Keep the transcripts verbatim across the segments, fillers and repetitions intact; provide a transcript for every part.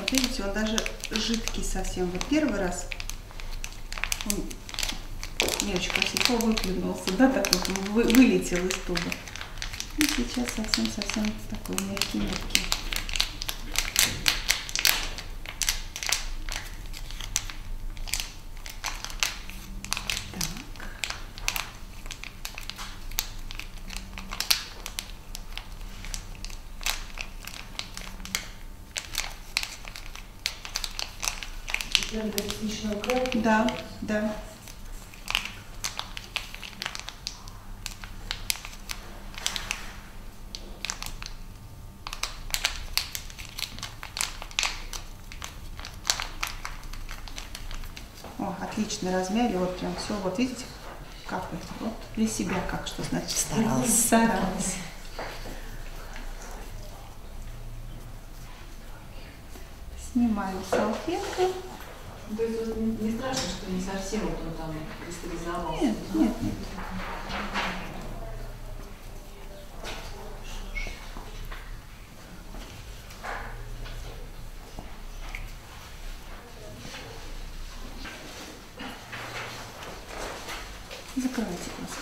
Вот видите, он даже жидкий совсем. Вот первый раз он не очень красиво выплюнулся, да, так вот вы, вылетел из туба. И сейчас совсем-совсем такой мягкий-мягкий. Да, да. О, отлично размяли, вот прям все, вот видите, капает. Вот для себя как, что значит старалась. Старалась. Снимаю салфетку. То есть вот не, не страшно, что не совсем вот он там кристаллизовался? Нет, нет, нет. Закрывайте глазки.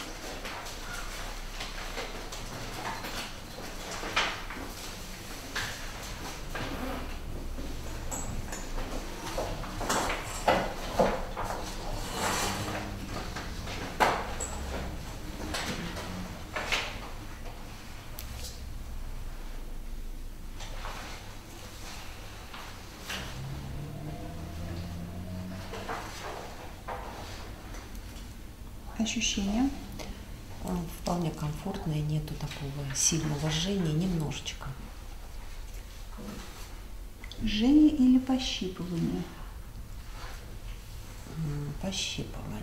Ощущения? Вполне комфортное, нету такого сильного жжения, немножечко. Жжение или пощипывание? Пощипывание.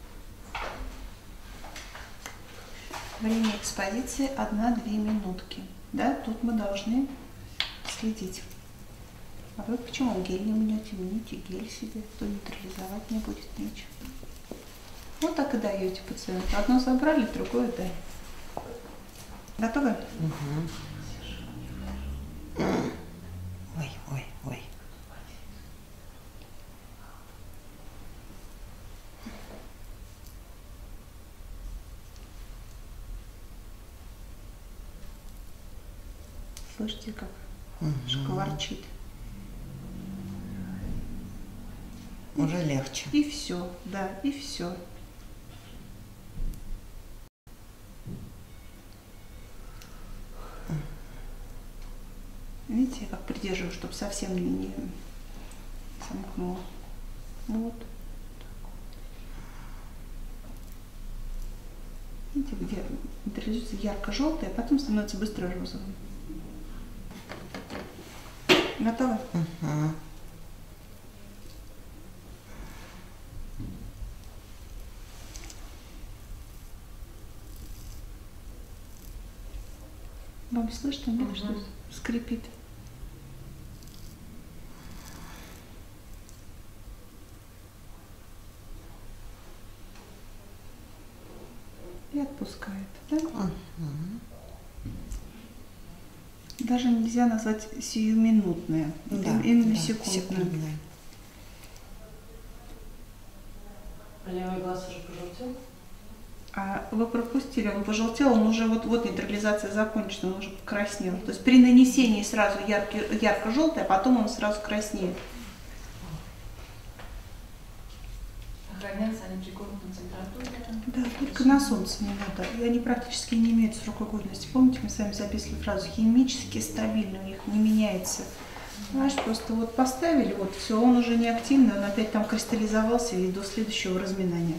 Время экспозиции одна-две минутки. Да, тут мы должны следить. А вы почему гель не мнете? Мнете гель себе, то нейтрализовать не будет ничего. Вот так и даете пациенту. Одно забрали, другое дай. Готовы? Угу. Ой, ой, ой. Слышите, как Угу. шкварчит? Уже легче. И все, да, и все. Видите, я как придерживаю, чтобы совсем не, не сомкнуло. Вот. Видите, где нейтрализуется ярко-желтое, а потом становится быстро розовым. Готовы? Угу. Вам слышно, нет, Угу. что скрипит? И отпускает, да? Угу. Даже нельзя назвать сиюминутное, Да, именно да, секундное. секундное. А левый глаз уже пожелтел? А вы пропустили, он пожелтел, он уже вот, вот нейтрализация закончена, он уже покраснел. То есть при нанесении сразу яркий, ярко-желтый, а потом он сразу краснеет. Хранятся они при комнатной температуре? Да, только на солнце не надо. И они практически не имеют срока годности. Помните, мы с вами записывали фразу «химически стабильно», у них не меняется. Знаешь, просто вот поставили, вот все, он уже не активный, он опять там кристаллизовался и до следующего разминания.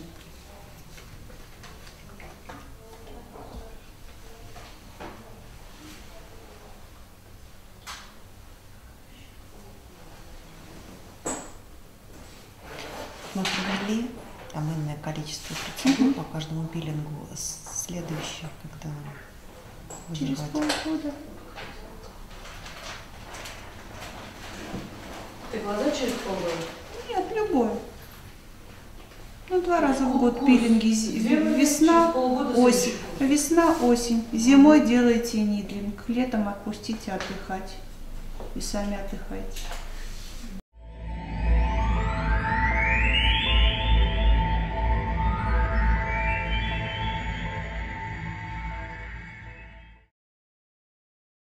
Мы провели там иное количество процедур по каждому пилингу. Следующее, когда Через вызывать. полгода. Ты глаза через полгода? Нет, любой. Ну, два раза в год Курс. пилинги. Весна, осень. Весна, осень. Зимой делайте нидлинг. Летом отпустите отдыхать. И сами отдыхайте.